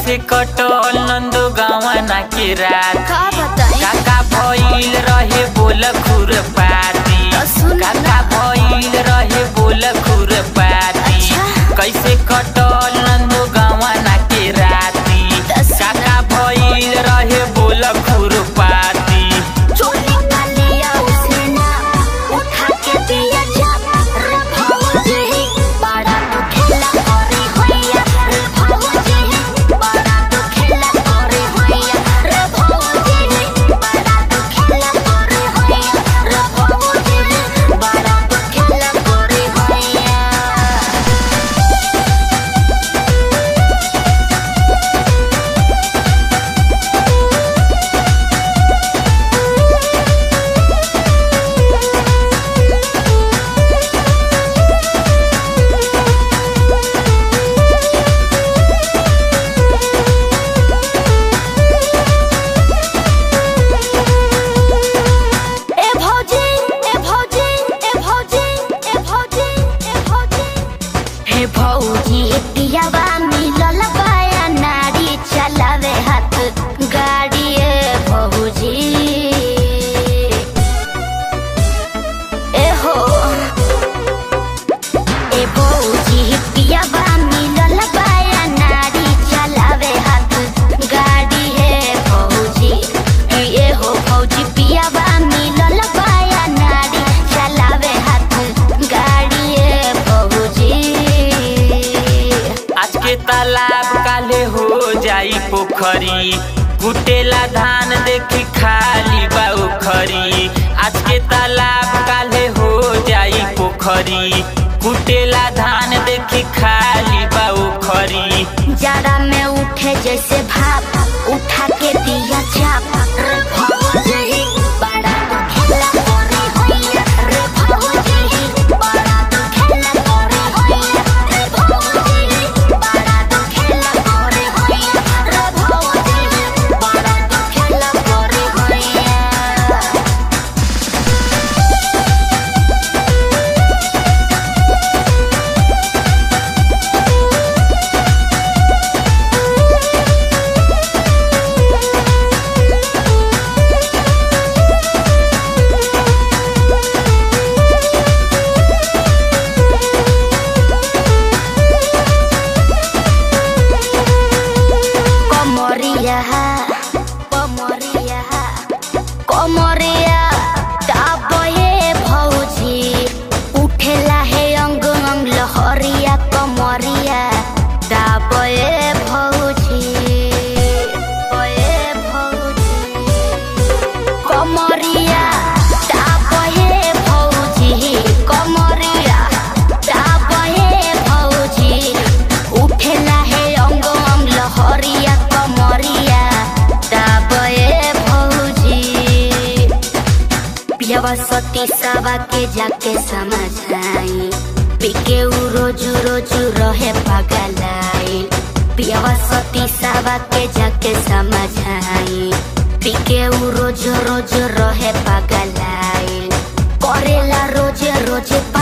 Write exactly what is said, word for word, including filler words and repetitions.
कैसे कटल नंदो गावना के रात का बताई काका भइल रहे बोल खुर पाती काका भइल रहे बोल खुर पाती कैसे कटल नंदो गावना के राती काका भइल रहे बोल खुर पाती चोली का लिया उसने ना उठा के दिया जब रे भौजी बड़ा तो खेला करे होया रे भौजी बड़ा तो खेला करे होया रे भौजी बड़ा तो खेला करे होया रे भौजी बड़ा तो खेला करे होया ए भौजी ए भौजी ए भौजी ए भौजी ए भौजी हे भौजी पियावा मिलल बाया नारी चलावे हाथ गाड़ी ए भौजी ए हो ए भौजी पियावा मिलल बाया नारी चलावे हाथ गाड़ी ए भौजी ए हो भौजी पियावा मिलल बाया नारी चलावे हाथ गाड़ी ए भौजी आज के तालाब काले हो जाई पोखरी कुटेला धान देखी खाली बा उखरी आज के तालाब काले हो जाई पोखरी कुटेला धान देखी खाली बा उखरी जाड़ा में उठे जैसे भाप उठा के दिया चाप रे भौजी बड़ा तो खेला करे होया रे भौजी बड़ा तो खेला करे होया रे भौजी बड़ा तो खेला करे होया रे भौजी बड़ा तो खेला करे होया कमरिया कमरिया कमरिया दाबे भौजी उठेला है अंग अंग लहरिया कमरिया दाबे भौजी ए भौजी कमरिया दाबे भौजी कमरिया दाबे भौजी उठेला है अंग अंग लहरिया कमरिया दाबे भौजी पियावा सती सावा के जाके समझाई पिके उ रोज रोज रहे पगलाई पियावा सती सावा के जाके समझाई पिके उ रोज रोज रहे पगलाई करेला रोज रोज